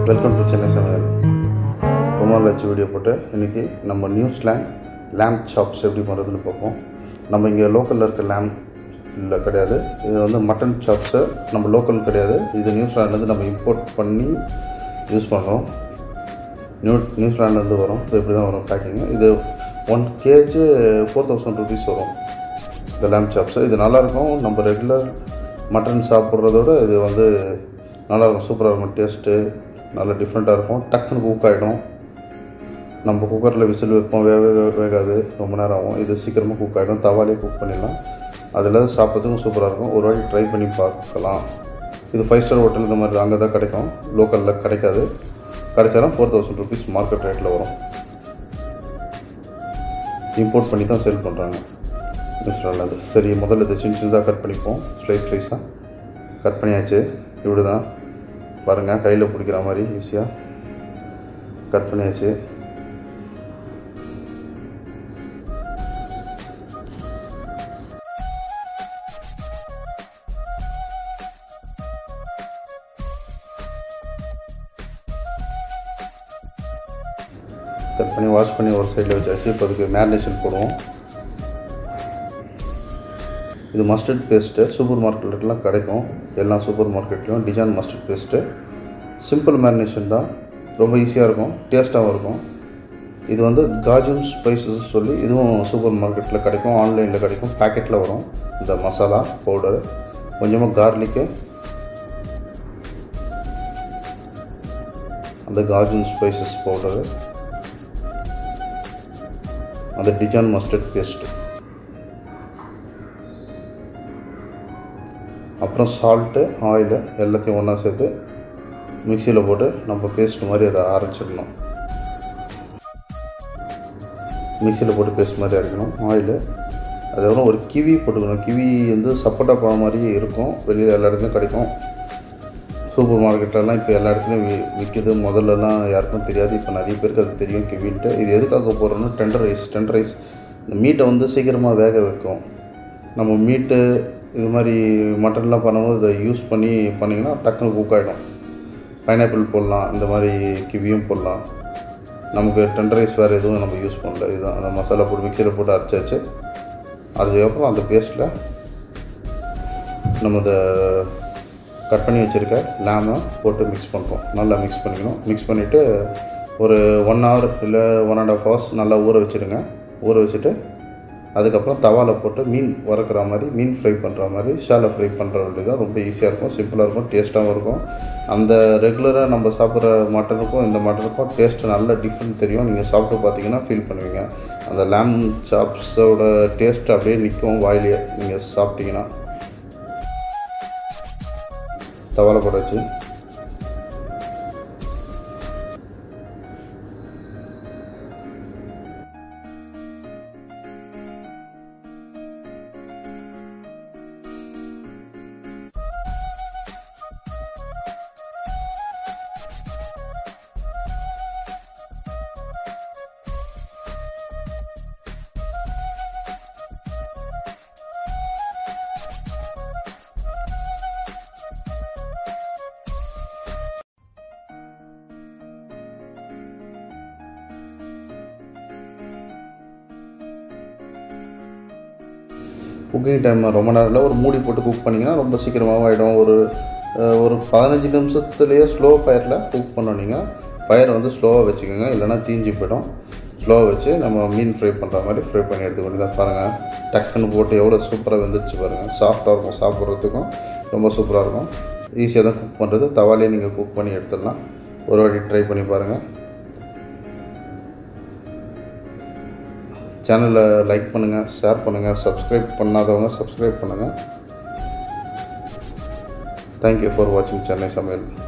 Welcome to Chennai சமையல். ரொம்ப நாள் ஆச்சு வீடியோ போட்டு. இன்றைக்கி நம்ம நியூசிலாண்ட் லேம்ப் சாப்ஸ் எப்படி பண்ணுறதுன்னு பார்ப்போம். நம்ம இங்கே லோக்கலில் இருக்க லேம்ப் இல்லை கிடையாது, இது வந்து மட்டன் சாப்ஸு நம்ம லோக்கல் கிடையாது, இது நியூசிலாண்ட்லேருந்து நம்ம இம்போர்ட் பண்ணி யூஸ் பண்ணுறோம். நியூசிலாண்ட்லேருந்து வரும். இது இப்படி தான் வரும் பேக்கிங்கு. இது 1 kg 4000 rupees வரும் இந்த லேம்ப் சாப்ஸு. இது நல்லாயிருக்கும். நம்ம ரெகுலர் மட்டன் சாப்பிட்றதோட இது வந்து நல்லாயிருக்கும், சூப்பராக இருக்கும். டேஸ்ட்டு நல்லா டிஃப்ரெண்ட்டாக இருக்கும். டக்குன்னு குக் ஆகிடும். நம்ம குக்கரில் விசில் வைப்போம், வேகாது, ரொம்ப நேரம் ஆகும். இது சீக்கிரமாக குக் ஆகிடும். தவாலே குக் பண்ணிடலாம். அதில் சாப்பிட்றதுக்கும் சூப்பராக இருக்கும். ஒரு வாட்டி ட்ரை பண்ணி பார்க்கலாம். இது 5 ஸ்டார் ஹோட்டல் இந்த மாதிரி அங்கே தான் கிடைக்கும், லோக்கலில் கிடைக்காது. கிடைச்சாலும் 4000 rupees மார்க்கெட் ரேட்டில் வரும். இம்போர்ட் பண்ணி தான் சேல் பண்ணுறாங்க நியூசிலாண்டில். சரி, முதல்ல இதை சின்ன சின்னதாக கட் பண்ணிப்போம். ஸ்லைஸாக கட் பண்ணியாச்சு. இப்படி தான் பாருங்கள், கையில் பிடிக்கிற மாதிரி ஈஸியாக கட் பண்ணியாச்சு. கட் பண்ணி வாஷ் பண்ணி ஒரு சைடில் வச்சாச்சு. இப்போ அதுக்கு மேரினேஷன் போடுவோம். இது மஸ்டர்ட் பேஸ்ட்டு சூப்பர் மார்க்கெட்லாம் கிடைக்கும். எல்லா சூப்பர் மார்க்கெட்லேயும் Dijon mustard paste. Simple marination தான், ரொம்ப ஈஸியாக இருக்கும், டேஸ்ட்டாகவும் இருக்கும். இது வந்து காஜூன் ஸ்பைசஸ் சொல்லி இதுவும் சூப்பர் மார்க்கெட்டில் கிடைக்கும், ஆன்லைனில் கிடைக்கும், பேக்கெட்டில் வரும். இந்த மசாலா பவுடரு, கொஞ்சமாக கார்லிக்கு, அந்த காஜூன் ஸ்பைசஸ் பவுடரு, அந்த டிஜான் மஸ்டர்ட் பேஸ்ட்டு, அப்புறம் சால்ட்டு, ஆயிலு எல்லாத்தையும் ஒன்றா சேர்த்து மிக்சியில் போட்டு நம்ம பேஸ்ட் மாதிரி அதை அரைச்சிடணும். மிக்சியில் போட்டு பேஸ்ட் மாதிரி அரைக்கணும். ஆயிலு, அதுக்கப்புறம் ஒரு கிவி போட்டுக்கணும். கிவி வந்து சப்போட்டா பழம் மாதிரி இருக்கும், வெளியில் எல்லா இடத்துலையும் கிடைக்கும். சூப்பர் மார்க்கெட்லலாம் இப்போ எல்லா இடத்துலையும் விற்கிது. முதல்லலாம் யாருக்கும் தெரியாது, இப்போ நிறைய பேருக்கு அது தெரியும் கிவின்ட்டு. இது எதுக்காக போடுறோன்னா டெண்டர் ரைஸ் இந்த மீட்டை வந்து சீக்கிரமாக வேக வைக்கும். நம்ம மீட்டு இது மாதிரி மட்டன்லாம் பண்ணும்போது இதை யூஸ் பண்ணி பண்ணிங்கன்னா டக்குன்னு குக் ஆகிடும். பைனாப்பிள் போடலாம், இந்த மாதிரி கிவியும் போடலாம். நமக்கு டெண்டர் ரைஸ் வேறு எதுவும் நம்ம யூஸ் பண்ணல. இதுதான் அந்த மசாலா போட்டு மிக்சியில் போட்டு அரைச்சாச்சு. அதுக்கப்புறம் அந்த பேஸ்ட்டில் நம்ம இதை கட் பண்ணி வச்சுருக்க லேமை போட்டு மிக்ஸ் பண்ணுறோம். நல்லா மிக்ஸ் பண்ணிக்கணும். மிக்ஸ் பண்ணிவிட்டு ஒரு 1 hour இல்லை 1.5 hours நல்லா ஊற வச்சுடுங்க. ஊற வச்சுட்டு அதுக்கப்புறம் தவாவில் போட்டு மீன் வறுக்கிற மாதிரி, மீன் ஃப்ரை பண்ணுற மாதிரி ஷாலோ ஃப்ரை பண்ணுற வேண்டியதான். ரொம்ப ஈஸியாக இருக்கும், சிம்பிளாக இருக்கும், டேஸ்ட்டாகவும் இருக்கும். அந்த ரெகுலராக நம்ம சாப்பிட்ற மட்டனுக்கும் இந்த மட்டனுக்கும் டேஸ்ட்டு நல்ல டிஃப்ரெண்ட் தெரியும். நீங்கள் சாப்பிட்டு பார்த்தீங்கன்னா ஃபீல் பண்ணுவீங்க. அந்த லேம் சாப்ஸோட டேஸ்ட் அப்படியே நிற்கும் வாயிலேயே நீங்கள் சாப்பிட்டீங்கன்னா. தவாவில் போட வச்சு குக்கிங் டைம் ரொம்ப நேரம் இல்லை, ஒரு மூடி போட்டு குக் பண்ணிங்கன்னா ரொம்ப சீக்கிரமாக ஆகிடும். ஒரு 15 நிமிஷத்துலேயே ஸ்லோ ஃபயரில் குக் பண்ணோம். நீங்கள் ஃபயர் வந்து ஸ்லோவாக வச்சுக்கோங்க, இல்லைனா தீஞ்சு போய்டும். ஸ்லோவாக வச்சு நம்ம மீன் ஃப்ரை பண்ணுற மாதிரி ஃப்ரை பண்ணி எடுத்துக்கொண்டு தான் பாருங்கள். டக்குன்னு போட்டு எவ்வளோ சூப்பராக வெந்துடுச்சு பாருங்கள். சாஃப்டாக இருக்கும், சாப்பிட்றதுக்கும் ரொம்ப சூப்பராக இருக்கும். ஈஸியாக தான் குக் பண்ணுறது. தவாலே நீங்கள் குக் பண்ணி எடுத்துடலாம். ஒரு வாட்டி ட்ரை பண்ணி பாருங்கள். சேனலை லைக் பண்ணுங்கள், ஷேர் பண்ணுங்கள், சப்ஸ்கிரைப் பண்ணாதவங்க சப்ஸ்கிரைப் பண்ணுங்கள். தேங்க்யூ ஃபார் வாட்சிங் சென்னை சமையல்.